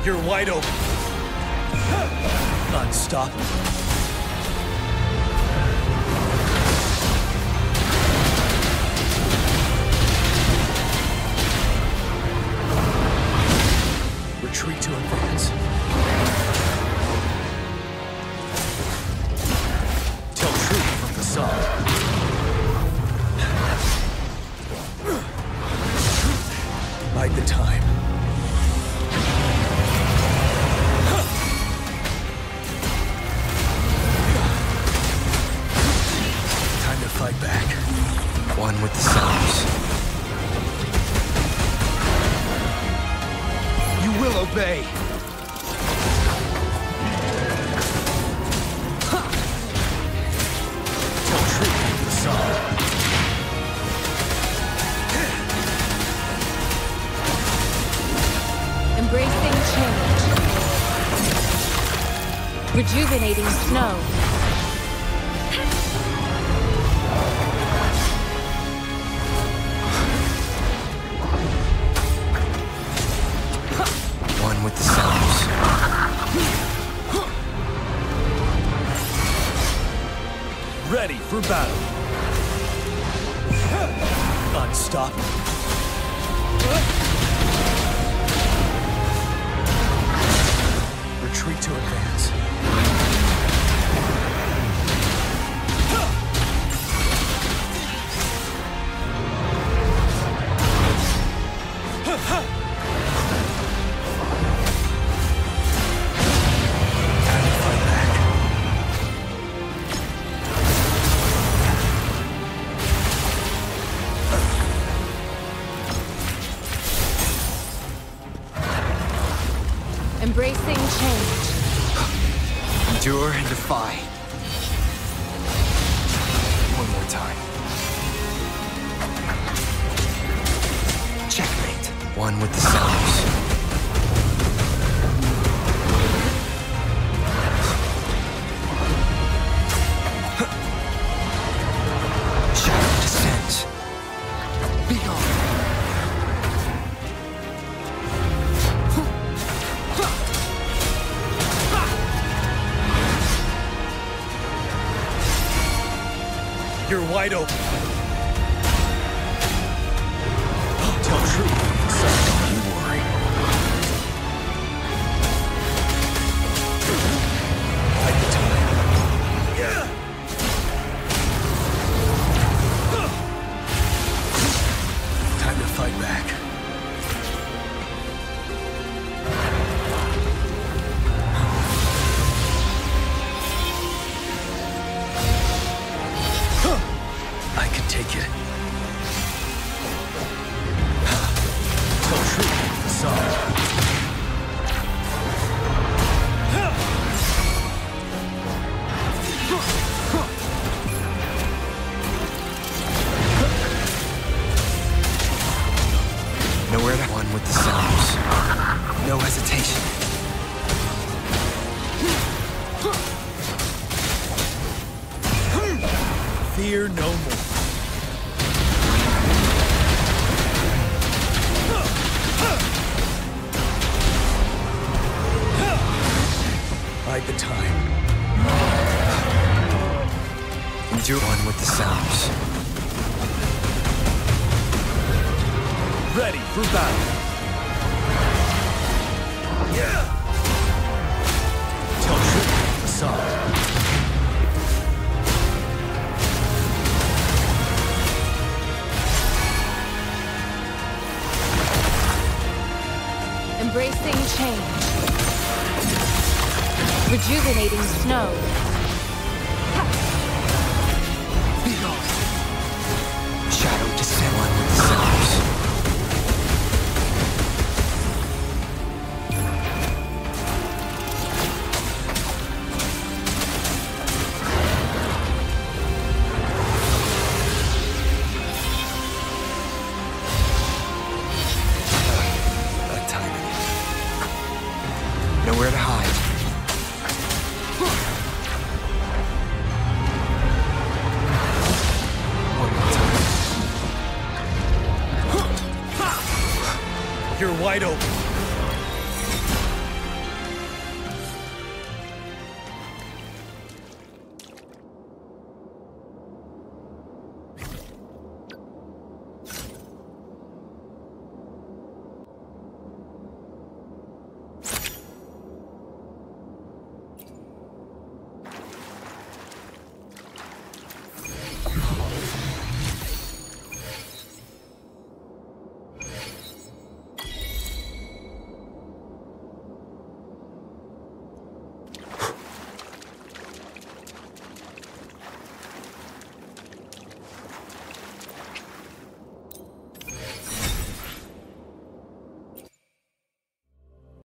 You're wide open. Unstoppable. Retreat to advance. Tell truth from facade. Bide the time. Time to fight back. One with the sounds. You will obey. Tell truth from facade. Embracing change. Rejuvenating snow. One with the sounds. Ready for battle. Unstoppable. Retreat to advance. Time to fight back. Embracing change. Endure and defy. One more time. Checkmate. One with the sounds. Shadow descends. Be gone. You're wide open. Tell truth. So don't you worry. Bide the time. Time to fight back. I can take it. Tell truth, facade. Nowhere to one with the sounds. No hesitation. Fear no more. Bide the time. Endure one with the sounds. Ready for battle. Tell truth, facade. Embracing change. Rejuvenating snow. Be gone. Shadow descend. One with the sounds. That timing. Nowhere to hide. One more time. You're wide open.